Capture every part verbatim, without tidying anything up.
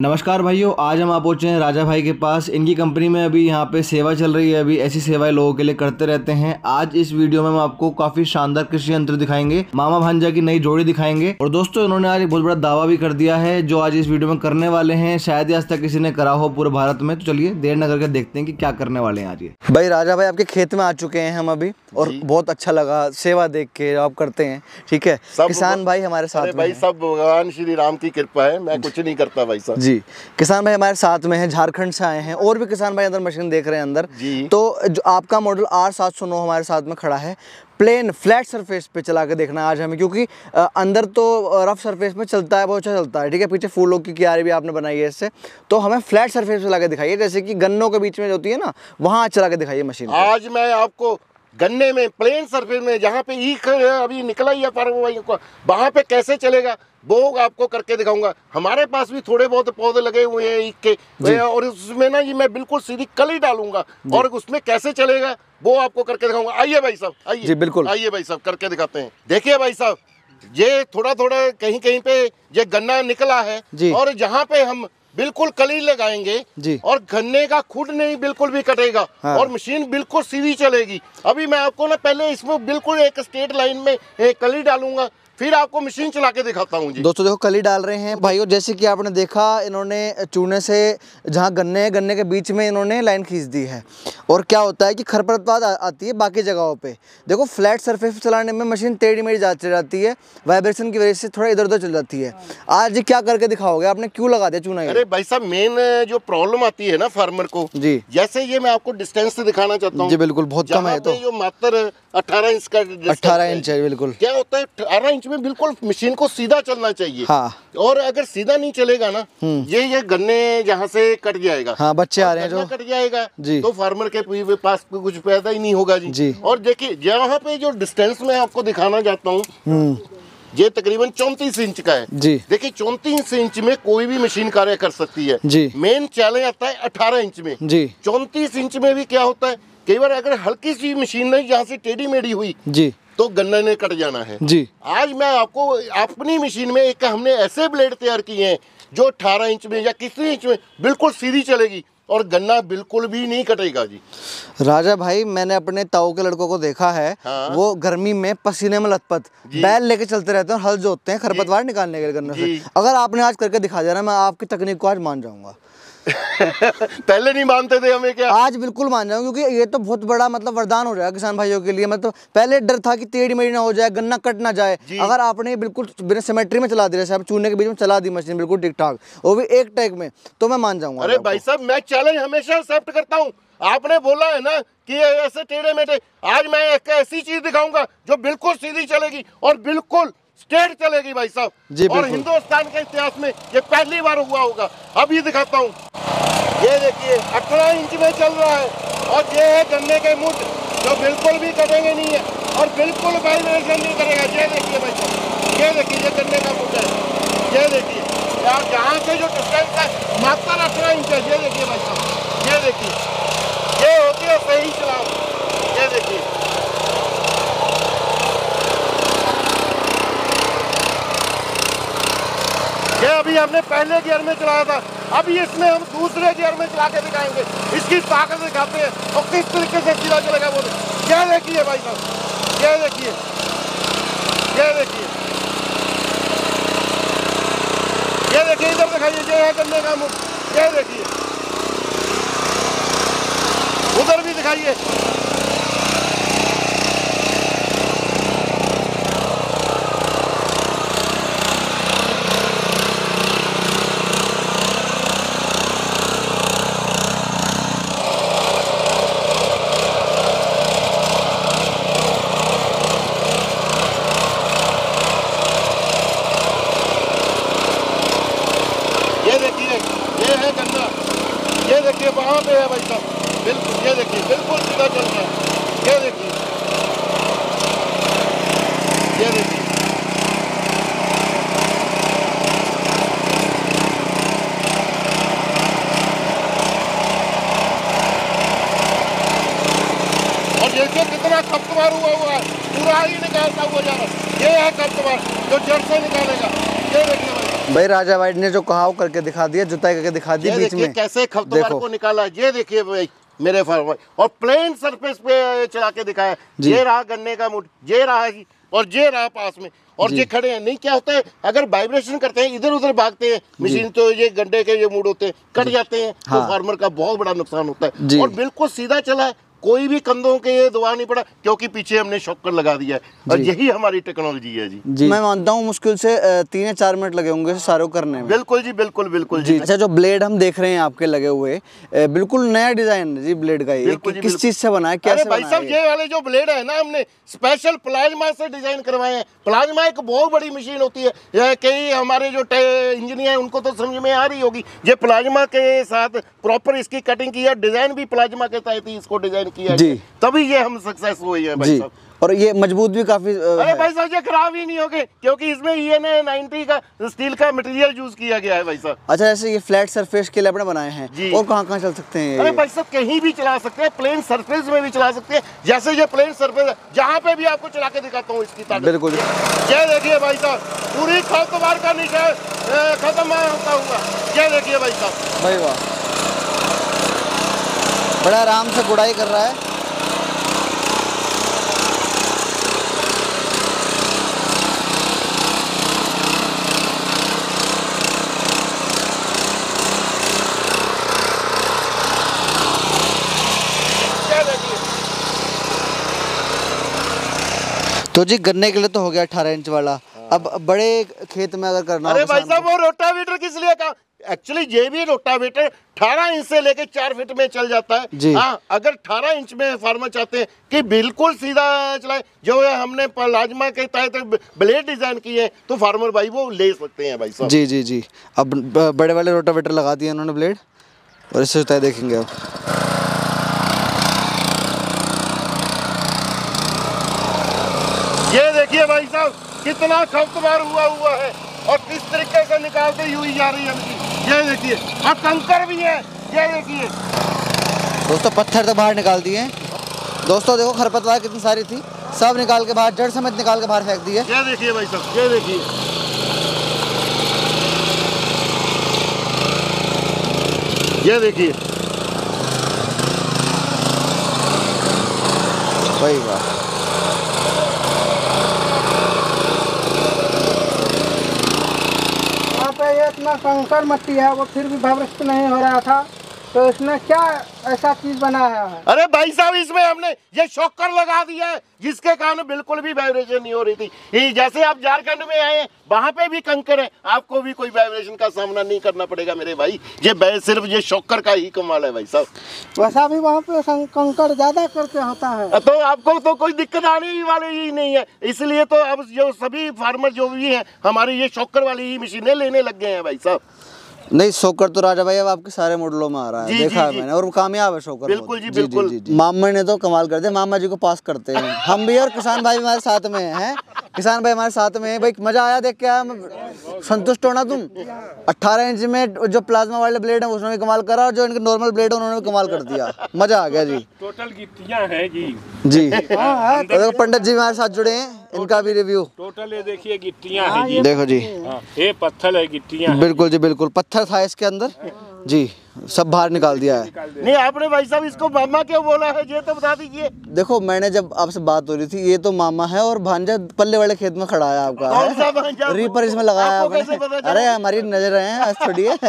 नमस्कार भाइयों, आज हम आ पहुंचे हैं राजा भाई के पास। इनकी कंपनी में अभी यहाँ पे सेवा चल रही है, अभी ऐसी सेवाएं लोगों के लिए करते रहते हैं। आज इस वीडियो में हम आपको काफी शानदार कृषि यंत्र दिखाएंगे, मामा भांजा की नई जोड़ी दिखाएंगे। और दोस्तों, इन्होंने आज एक बहुत बड़ा दावा भी कर दिया है जो आज इस वीडियो में करने वाले हैं। शायद ही आज तक किसी ने करा हो पूरे भारत में। तो चलिए देर न करके देखते हैं कि क्या करने वाले हैं आज ये। भाई राजा भाई आपके खेत में आ चुके हैं हम अभी, और बहुत अच्छा लगा सेवा देख के आप करते हैं। ठीक है, किसान भाई हमारे साथ में भाई, सब भगवान श्री राम की कृपा है, मैं कुछ नहीं करता भाई साहब जी। किसान भाई हमारे साथ में हैं, झारखंड से आए हैं, और भी किसान भाई अंदर मशीन देख रहे हैं अंदर जी। तो जो आपका मॉडल आर सात सौ नौ हमारे साथ में खड़ा है, प्लेन फ्लैट सरफेस पे चला के देखना है आज हमें, क्योंकि अंदर तो रफ सरफेस में चलता है, बहुत अच्छा चलता है। ठीक है, पीछे फूलों की क्यारी भी आपने बनाई है इससे, तो हमें फ्लैट सरफेस पे चला के दिखाइए, जैसे कि गन्नों के बीच में जो होती है ना, वहाँ चला के दिखाइए मशीन। आज मैं आपको गन्ने में प्लेन सरफेस में जहाँ पे ईख अभी निकला ही है वहाँ पे कैसे चलेगा वो आपको करके दिखाऊंगा। हमारे पास भी थोड़े बहुत पौधे लगे हुए हैं ईख के, और उसमें ना ये मैं बिल्कुल सीधी कली डालूंगा और उसमें कैसे चलेगा वो आपको करके दिखाऊंगा। आइए भाई साहब, आइए जी, बिल्कुल आइए भाई साहब, करके दिखाते हैं। देखिए भाई साहब, ये थोड़ा थोड़ा कहीं कहीं पे ये गन्ना निकला है, और जहाँ पे हम बिल्कुल कली लगाएंगे जी, और गन्ने का खुद नहीं बिल्कुल भी कटेगा, हाँ। और मशीन बिल्कुल सीधी चलेगी। अभी मैं आपको ना पहले इसमें बिल्कुल एक स्ट्रेट लाइन में एक कली डालूंगा, फिर आपको मशीन चला के दिखाता हूँ जी। दोस्तों देखो, कली डाल रहे हैं भाइयों, जैसे कि आपने देखा इन्होंने चूने से जहाँ गन्ने गन्ने के बीच में इन्होंने लाइन खींच दी है। और क्या होता है कि खरपतवार आती है बाकी जगहों पे। देखो, फ्लैट सरफेस चलाने में मशीन टेढ़ी मेढ़ी जाती जाती है, वाइब्रेशन की वजह से थोड़ा इधर उधर चल जाती है। आज क्या करके दिखाओगे, आपने क्यों लगा दिया चूना? अरे भाई साहब, मेन जो प्रॉब्लम आती है ना फार्मर को जी, जैसे ये मैं आपको डिस्टेंस से दिखाना चाहता हूँ जी। बिल्कुल, बहुत कम है, तो जो मात्र अठारह इंच का अठारह इंच है। बिल्कुल, क्या होता है अठारह इंच में बिल्कुल मशीन को सीधा चलना चाहिए, हाँ। और अगर सीधा नहीं चलेगा ना, ये ये गन्ने जहाँ से कट जाएगा, हाँ, बच्चे आ रहे हैं जो कट जाएगा जी, तो फार्मर के पास कुछ पैदा ही नहीं होगा जी, जी। और देखिए यहाँ पे जो डिस्टेंस मैं आपको दिखाना चाहता हूँ, ये तकरीबन चौंतीस इंच का है जी। देखिए, चौंतीस इंच में कोई भी मशीन कार्य कर सकती है जी। मेन चैलेंज आता है अठारह इंच में जी। चौंतीस इंच में भी क्या होता है, कई बार अगर हल्की सी मशीन नहीं जहाँ से टेढ़ी मेढ़ी हुई जी, तो गन्ना ने कट जाना है जी। आज मैं आपको अपनी मशीन में एक हमने ऐसे ब्लेड तैयार किए हैं जो अठारह इंच में या किसी इंच में बिल्कुल सीधी चलेगी और गन्ना बिल्कुल भी नहीं कटेगा जी। राजा भाई, मैंने अपने ताऊ के लड़कों को देखा है, हाँ? वो गर्मी में पसीने में लथपथ बैल लेके चलते रहते हैं और हल जोतते हैं खरपतवार निकालने के लिए गन्ने से। अगर आपने आज करके दिखा दिया ना, मैं आपकी तकनीक को आज मान जाऊंगा। पहले नहीं मानते थे हमें, क्या आज बिल्कुल मान जाऊंगा, क्योंकि ये तो बहुत बड़ा मतलब वरदान हो जाएगा किसान भाइयों के लिए। मतलब पहले डर था कि टेढ़ी मेढ़ी ना हो जाए, गन्ना कट ना जाए। अगर आपने बिल्कुल बिना सिमेट्री में चला दी, जैसे आप चूने के बीच में चला दी मशीन बिल्कुल ठीक ठाक, वो भी एक टैग में, तो मैं मान जाऊंगा। अरे भाई साहब, मैं चैलेंज हमेशा एक्सेप्ट करता हूँ। आपने बोला है ना कि ऐसे टेढ़े मेढ़े, आज मैं एक ऐसी चीज दिखाऊंगा जो बिल्कुल सीधी चलेगी और बिल्कुल स्ट्रेट चलेगी भाई साहब, और हिंदुस्तान के इतिहास में ये पहली बार हुआ होगा। अभी दिखाता हूँ, ये देखिए अठारह इंच में चल रहा है, और ये है गन्ने के मुठ जो बिल्कुल भी कटेंगे नहीं है और बिल्कुल वाइब्रेशन नहीं करेगा। ये देखिए भाई साहब, ये देखिए ये गन्ने का मुठ है, ये देखिए यहाँ से जो डिस्टेंस है मात्र अठारह इंच है। ये देखिए भाई साहब, ये देखिए, ये होती है सही चलाओ। ये देखिए, ये अभी हमने पहले गियर में चलाया था, अभी इसमें हम दूसरे गियर में चला के दिखाएंगे, इसकी ताकत दिखाते हैं और किस तरीके से सीधा चलेगा वो। ये देखिए भाई साहब, ये देखिए, ये देखिए, ये देखिए, इधर दिखाइए, ये है गन्ने का मुख, ये देखिए, उधर भी दिखाइए। ये है गन्ना, ये देखिए वहाँ पे है भाई साहब, बिल्कुल, ये देखिए बिल्कुल सीधा चल रहा है। ये देखिए, ये देखिए, और देखिए कितना खपतवार हुआ हुआ है, पूरा ही निकालता हुआ जा रहा है। ये है खपतवार जो जड़ से निकालेगा। ये देखिए भाई, भाई राजा भाई ने जो कहा वो करके दिखा दिया, जुताई करके दिखा दी बीच में। कैसे खपतवार को निकाला, ये देखिए भाई मेरे फार्मर, और प्लेन सरफेस पे चला के दिखाया। ये रहा गन्ने का मूड, ये रहा ही, और ये रहा पास में, और ये खड़े हैं। नहीं क्या होता है, अगर वाइब्रेशन करते हैं इधर उधर भागते हैं मशीन, तो ये गन्ने के ये मूड होते हैं, कट जाते हैं। हाँ। तो फार्मर का बहुत बड़ा नुकसान होता है। और बिल्कुल सीधा चला है, कोई भी कंधों के ये दबाव नहीं पड़ा, क्योंकि पीछे हमने शॉकर लगा दिया है। और यही हमारी टेक्नोलॉजी है जी। जी मैं मानता हूँ मुश्किल से तीन या चार मिनट लगे होंगे सारे करने में। बिल्कुल जी, बिल्कुल बिल्कुल जी। अच्छा, जो ब्लेड हम देख रहे हैं आपके लगे हुए, बिल्कुल नया डिजाइन है जी ब्लेड का। ये कि, किस चीज से बना है, कैसे भाई साहब? ये वाले जो ब्लेड है ना, हमने स्पेशल प्लाज्मा से डिजाइन करवाए हैं। प्लाज्मा एक बहुत बड़ी मशीन होती है, कई हमारे जो इंजीनियर हैं उनको तो समझ में आ रही होगी। ये प्लाज्मा के साथ प्रॉपर इसकी कटिंग की है, डिजाइन भी प्लाज्मा के तहत ही इसको डिजाइन किया है, तभी ये हम सक्सेस हुए हैं भाई साहब। और ये मजबूत भी काफी। अरे भाई साहब ये खराब ही नहीं होंगे, क्योंकि इसमें ई एन ए नाइंटी का स्टील का मटेरियल यूज किया गया है भाई साहब। अच्छा, जैसे ये फ्लैट सरफेस के लिए आपने बनाए हैं, और कहाँ कहाँ चल सकते हैं? अरे भाई साहब कहीं भी चला सकते हैं, प्लेन सरफेस में भी चला सकते हैं। जैसे ये प्लेन सरफेस है, जहाँ पे भी आपको चला के दिखाता हूँ इसकी ताकत। बिल्कुल। ये देखिए भाई साहब, पूरी खपतवार का निशान खत्म होता हुआ। ये देखिए भाई साहब, भाई वाह, बड़ा आराम से गुड़ाई कर रहा है। तो जी गन्ने के लिए तो हो गया अठारह इंच वाला। अब बड़े खेत में अगर करना, अरे भाई साहब वो रोटावेटर किस लिए का? एक्चुअली ये भी रोटावेटर अठारह इंच से लेके चार फीट में चल जाता है। हाँ, अगर अठारह इंच में फार्मर चाहते हैं कि बिल्कुल सीधा चलाए, जो है हमने प्लाज्मा के तहत ब्लेड डिजाइन किए हैं, तो फार्मर भाई वो ले सकते हैं भाई साहब। जी जी जी। अब बड़े वाले रोटावेटर लगा दिए उन्होंने ब्लेड, और इससे जुताई देखेंगे अब। ये देखिए भाई साहब कितना खपतवार हुआ हुआ है, और किस तरीके से निकालते हुई जा रही है मशीन। ये देखिए, और कंकर भी है। ये देखिए दोस्तों, पत्थर तो बाहर निकाल दिए। दोस्तों देखो खरपतवार कितनी सारी थी, सब निकाल के बाहर, जड़ समेत निकाल के बाहर फेंक दिए। ये देखिए भाई साहब, ये देखिए, ये देखिए भाई वाह। ये इतना कंकर मट्टी है, वो फिर भी वाइब्रेशन नहीं हो रहा था, तो इसमें क्या ऐसा चीज बनाया है? अरे भाई साहब इसमें हमने ये शॉकर लगा दिया है, जिसके कारण बिल्कुल भी वाइब्रेशन नहीं हो रही थी। जैसे आप झारखंड में आए, वहाँ पे भी कंकर है, आपको भी कोई वाइब्रेशन का सामना नहीं करना पड़ेगा मेरे भाई। ये सिर्फ ये शॉकर का ही कमाल है भाई साहब। वैसा भी वहाँ पे कंकर ज्यादा करके होता है, तो आपको तो कोई दिक्कत आने वाली ही नहीं है। इसलिए तो अब जो सभी फार्मर जो भी हैं, हमारी ये शॉकर वाली ही मशीनें लेने लग गए हैं भाई साहब। नहीं, शोकर तो राजा भाई अब आपके सारे मॉडलों में आ रहा है, जी, देखा जी, है मैंने, और कामयाब है शोकर। बिल्कुल जी, बिल्कुल। जी, जी, जी। मामा ने तो कमाल कर दिया, मामा जी को पास करते हैं हम भी, और किसान भाई हमारे साथ में हैं। किसान भाई हमारे साथ में है भाई, मजा आया देख के आया। संतुष्ट होना तुम? अट्ठारह इंच में जो प्लाज्मा वाले ब्लेड है उसने भी कमाल करा, और जो इनके नॉर्मल ब्लेड है उन्होंने भी कमाल कर दिया। मजा आ गया जी। टोटल गिट्टियां हैं जी। जी देखो पंडित जी हमारे साथ जुड़े हैं, इनका भी रिव्यू। टोटल ये देखिए गिट्टियां हैं जी। देखो जी, ये पत्थर है, गिट्टियां। बिल्कुल जी बिल्कुल, पत्थर था इसके अंदर जी, सब बाहर निकाल दिया है। नहीं आपने भाई साहब इसको मामा क्यों बोला है, ये तो बता दीजिए। देखो मैंने जब आपसे बात हो रही थी, ये तो मामा है, और भांजा पल्ले वाले खेत में खड़ा है आपका, कौन सा भांजा? रीपर इसमें लगाया आपने। अरे हमारी नजर है आज थोड़ी है।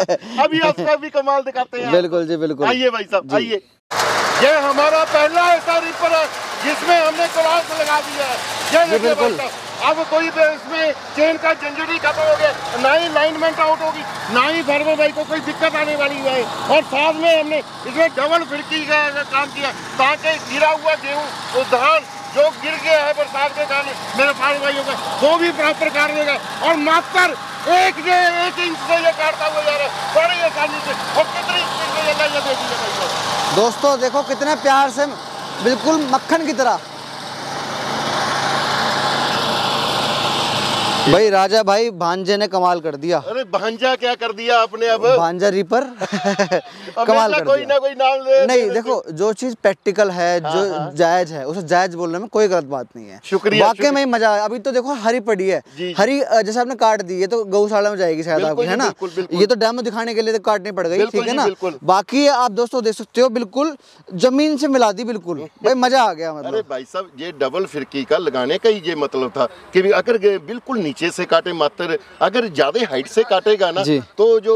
अभी आपका भी कमाल दिखाते हैं। बिल्कुल जी बिल्कुल। आइए भाई साहब आइए, ये हमारा पहला ऐसा रीपर है जिसमें हमने क्रॉस लगा दिया है। ये बिल्कुल, अब कोई इसमें चेन का झंझट ही खत्म हो गया, ना ही लाइनमेंट आउट होगी, ना ही फार्मर भाई को कोई दिक्कत आने वाली है। और साथ में हमने इसमें डबल खिड़की का काम किया, ताकि गिरा हुआ गेहूँ, वो धान जो गिर गया है बरसात के कारण मेरे फार्मर भाइयों का, वो भी प्रॉपर काट देगा। और मात्र एक जे एक इंच से ये काटता हुआ जा रहा है, बड़ी आसानी से, और कितनी स्पीड में ये ये देखिए दोस्तों, देखो कितने प्यार से, बिल्कुल मक्खन की तरह। भाई राजा भाई भांजे ने कमाल कर दिया। अरे भांजा क्या कर दिया आपने अब? भांजा रीपर कमाल कर कोई दिया। ना कोई नाम ले नहीं देखो, जो चीज प्रैक्टिकल है, जो जायज है, उसे जायज बोलने में कोई गलत बात नहीं है। शुक्रिया, वाकई में ही मजा आया। अभी तो देखो हरी पड़ी है, हरी जैसे आपने काट दी है तो गौशाला में जाएगी शायद आपकी, है ना। ये तो डैम दिखाने के लिए तो काटनी पड़ गई, ठीक है ना। बाकी आप दोस्तों देख सकते हो, बिल्कुल जमीन से मिला दी, बिल्कुल भाई मजा आ गया। मतलब अरे भाई साहब, ये डबल फिरकी का लगाने का ही ये मतलब था कि अगर बिल्कुल नीचे से काटे, मात्र अगर ज्यादा हाइट से काटेगा ना तो जो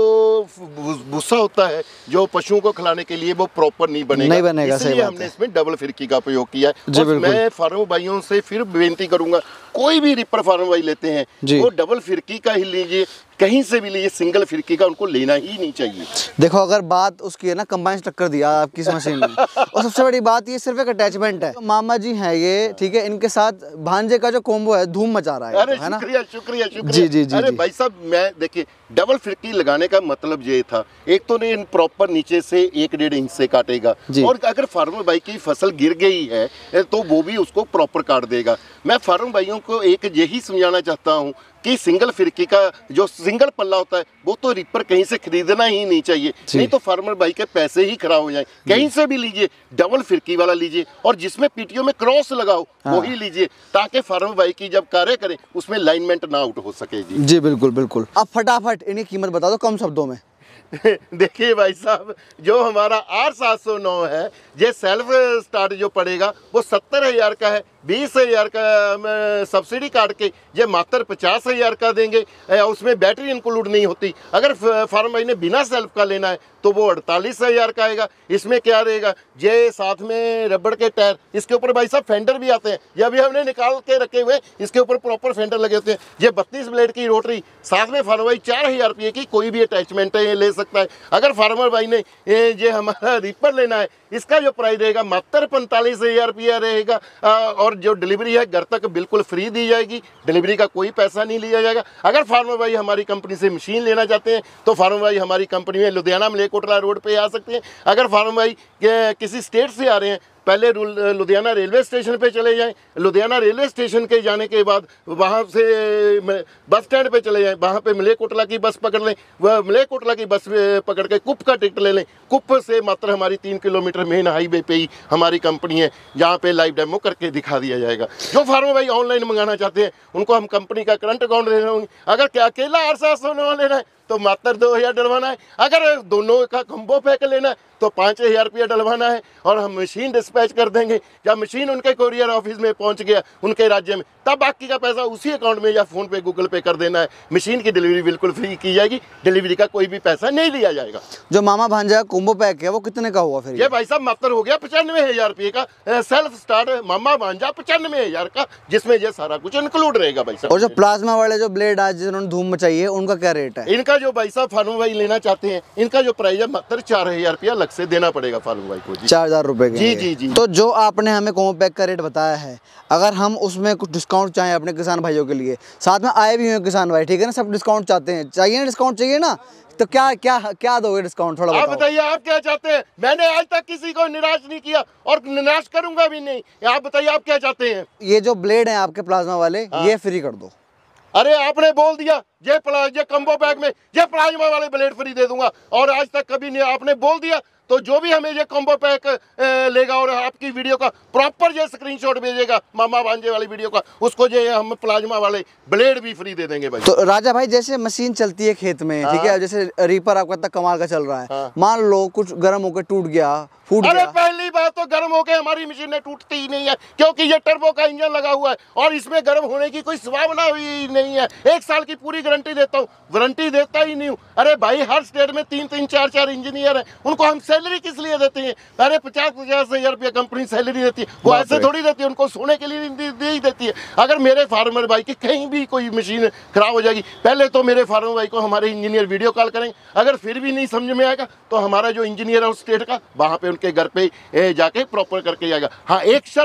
भूसा होता है जो पशुओं को खिलाने के लिए वो प्रॉपर नहीं बनेगा, नहीं बनेगा। इसलिए हमने इसमें डबल फिरकी का प्रयोग किया है। और मैं फार्मर भाइयों से फिर बेनती करूंगा, कोई भी रिपर फार्मर भाई लेते हैं वो डबल फिरकी का ही लीजिए, कहीं से भी लीजिए, सिंगल फिरकी का उनको लेना ही नहीं चाहिए। देखो अगर बात उसकी है ना, कंबाइन टक्कर दिया आपकी इस मशीन में। और सबसे बड़ी बात ये सिर्फ एक अटैचमेंट है। तो मामा जी हैं ये, ठीक है, इनके साथ भांजे का जो कॉम्बो है धूम मचा रहा है। अरे है ना? शुक्रिया शुक्रिया शुक्रिया। जी जी जी। अरे भाई साहब, मैं देखिए डबल फिरकी लगाने का मतलब ये था, एक तो ने प्रॉपर नीचे से एक डेढ़ इंच से काटेगा, और अगर फार्मर भाई की फसल गिर गई है तो वो भी उसको प्रॉपर काट देगा। मैं फार्मर भाइयों को एक यही समझाना चाहता हूँ कि सिंगल फिरकी का जो सिंगल पल्ला होता है वो तो रिपर कहीं से खरीदना ही नहीं चाहिए, नहीं तो फार्मर भाई के पैसे ही खराब हो जाए। कहीं से भी लीजिए, डबल फिरकी वाला लीजिए, और जिसमें पीटीओ में क्रॉस लगाओ हाँ। वही लीजिए, ताकि फार्मर भाई की जब कार्य करें उसमें लाइनमेंट ना आउट हो सके। जी जी बिल्कुल बिल्कुल। अब फटाफट इन्हीं कीमत बता दो कम शब्दों में। देखिए भाई साहब, जो हमारा आर सात सौ नौ है, ये सेल्फ स्टार्ट जो पड़ेगा वो सत्तर हजार का है। बीस हजार का सब्सिडी काट के ये मात्र पचास हजार का देंगे, उसमें बैटरी इंक्लूड नहीं होती। अगर फार्म भाई ने बिना सेल्फ का लेना है तो वो अड़तालीस हजार का आएगा। इसमें क्या रहेगा, ये साथ में रबड़ के टायर, इसके ऊपर भाई साहब फेंडर भी आते हैं, ये अभी हमने निकाल के रखे हुए, इसके ऊपर प्रॉपर फेंडर लगे होते हैं। ये बत्तीस ब्लेड की रोटरी, साथ में फार्मर भाई चार हजार रुपये की कोई भी अटैचमेंट है ये ले सकता है। अगर फार्मर भाई ने ये हमारा रीपर लेना है, इसका जो प्राइस रहेगा मात्र पैंतालीस हजार रुपया रहेगा, और जो डिलीवरी है घर तक बिल्कुल फ्री दी जाएगी, डिलीवरी का कोई पैसा नहीं लिया जाएगा। अगर फार्मर भाई हमारी कंपनी से मशीन लेना चाहते हैं तो फार्मर भाई हमारी कंपनी में लुधियाना मलेकोटला रोड पे आ सकते हैं। अगर फार्मर भाई किसी स्टेट से आ रहे हैं, पहले लुधियाना रेलवे स्टेशन पे चले जाएं, लुधियाना रेलवे स्टेशन के जाने के बाद वहाँ से बस स्टैंड पे चले जाएं, वहाँ पे मलेकोटला की बस पकड़ लें, वह मलेकोटला की बस पकड़ के कुप का टिकट ले लें। कुप से मात्र हमारी तीन किलोमीटर मेन हाईवे पे ही हमारी कंपनी है, जहाँ पे लाइव डेमो करके दिखा दिया जाएगा। जो फार्मर भाई ऑनलाइन मंगाना चाहते हैं उनको हम कंपनी का करंट अकाउंट दे रहे होंगे। अगर क्या अकेला आर सात सौ नौ लेना है तो मात्र दो हजार डलवाना है, अगर दोनों का कम्बो पैक लेना है तो पाँच हजार रुपया डलवाना है, और हम मशीन डिस्पैच कर देंगे। जब मशीन उनके कोरियर ऑफिस में पहुंच गया उनके राज्य में, तब बाकी का पैसा उसी अकाउंट में या फोन पे गूगल पे कर देना है। मशीन की डिलीवरी बिल्कुल फ्री की जाएगी, डिलीवरी का कोई भी पैसा नहीं लिया जाएगा। जो मामा भांजा कॉम्बो पैक है वो कितने का हुआ फिर? ये भाई साहब मात्र हो गया पचानवे हजार रुपये का सेल्फ स्टार्ट मामा भांजा पचानवे हजार का, जिसमें ये सारा कुछ इंक्लूड रहेगा भाई साहब। और जो प्लाज्मा वाले जो ब्लेड आज जिन्होंने धूम मचाई है उनका क्या रेट है? इनका जो भाई साहब फार्मर भाई लेना चाहते हैं, इनका जो प्राइस है मात्र चार हजार रुपया अलग से देना पड़ेगा फार्मर भाई को। चार हजार रुपए के? जी जी जी। तो जो आपने हमें कॉम्बो पैक का रेट बताया है, अगर हम उसमें कुछ डिस्काउंट चाहें अपने किसान भाइयों के लिए, साथ में आए भी हुए किसान भाई, ठीक है ना, सब डिस्काउंट चाहते हैं, चाहिए ना, डिस्काउंट चाहिए ना, तो क्या क्या क्या दोगे डिस्काउंट? थोड़ा आप बताइए, आप क्या चाहते हैं? मैंने आज तक किसी को निराश नहीं किया और निराश करूंगा भी नहीं। आप बताइए आप क्या चाहते हैं? ये जो ब्लेड हैं आपके प्लाज्मा वाले, ये फ्री कर दो। अरे आपने बोल दिया ये ये कम्बो पैक में ये प्लाज्मा वाले ब्लेड फ्री दे दूंगा, और आज तक कभी नहीं आपने बोल दिया। तो जो भी हमें ये कॉम्बो पैक लेगा और आपकी वीडियो का प्रॉपर ये स्क्रीनशॉट भेजेगा मामा भांजे वाली वीडियो का, उसको ये हम प्लाज्मा वाले ब्लेड भी फ्री दे देंगे भाई। तो राजा भाई जैसे मशीन चलती है खेत में, ठीक है, जैसे रीपर आपका इतना कमाल का चल रहा है, हाँ। मान लो कुछ गर्म होकर टूट गया, फूट अरे गया। पहली बात तो गर्म होकर हमारी मशीनें टूटती ही नहीं है, क्योंकि ये टर्बो का इंजन लगा हुआ है और इसमें गर्म होने की कोई संभावना ही नहीं है। एक साल की पूरी गारंटी देता हूँ, वारंटी देता ही नहीं हूँ। अरे भाई हर स्टेट में तीन तीन चार चार इंजीनियर हैं, उनको हम सैलरी किस लिए देते हैं? अरे पचास पचास हजार रुपया कंपनी सैलरी देती है, वो ऐसे थोड़ी देती है, उनको सोने के लिए दे ही देती है। अगर मेरे फार्मर भाई की कहीं भी कोई मशीन खराब हो जाएगी, पहले तो मेरे फार्मर भाई को हमारे इंजीनियर वीडियो कॉल करेंगे, अगर फिर भी नहीं समझ में आएगा तो हमारा जो इंजीनियर है उस स्टेट का, वहाँ पे उनके घर पे जाके प्रॉपर करके जाएगा। हाँ एक शर्त है,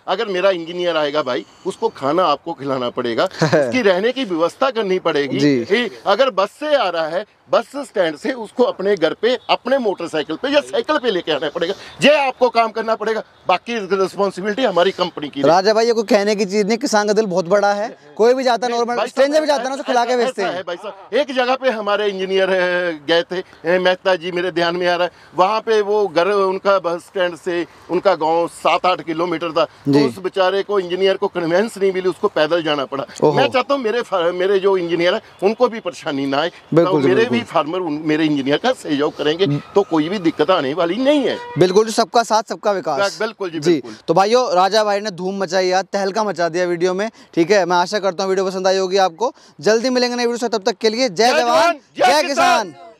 अगर मेरा इंजीनियर आएगा भाई, उसको खाना आपको खिलाना पड़ेगा, उसकी रहने की व्यवस्था करनी पड़ेगी। जी। अगर बस से आ रहा है, बस स्टैंड से उसको अपने घर पे अपने मोटरसाइकिल पे या साइकिल पे लेके आना पड़ेगा। ये आपको काम करना पड़ेगा, बाकी रिस्पॉन्सिबिलिटी हमारी कंपनी की। राजा भाई ये कोई कहने की चीज नहीं, किसान का दिल बहुत बड़ा है, कोई भी जाता है नॉर्मल स्ट्रेंजर भी जाता है ना, उसको खिला के भेजते हैं। भाई साहब, एक जगह पे हमारे इंजीनियर गए थे, मेहता जी मेरे ध्यान में आ रहा है, वहाँ पे वो घर उनका बस स्टैंड से उनका गांव सात आठ किलोमीटर था, तो उस बेचारे को इंजीनियर को कन्वेंस नहीं मिली, उसको पैदल जाना पड़ा। मैं चाहता हूँ मेरे मेरे जो इंजीनियर है उनको भी परेशानी ना आए, तो मेरे भी फार्मर मेरे इंजीनियर का सहयोग करेंगे तो कोई भी दिक्कत आने वाली नहीं है। बिल्कुल, सबका साथ सबका विकास। बिल्कुल जी, जी। बिल्कुल। तो भाइयों, राजा भाई ने धूम मचाई यार, तहलका मचा दिया वीडियो में। ठीक है, मैं आशा करता हूँ वीडियो पसंद आई होगी आपको। जल्दी मिलेंगे नई वीडियो से, तब तक के लिए जय जवान जय किसान।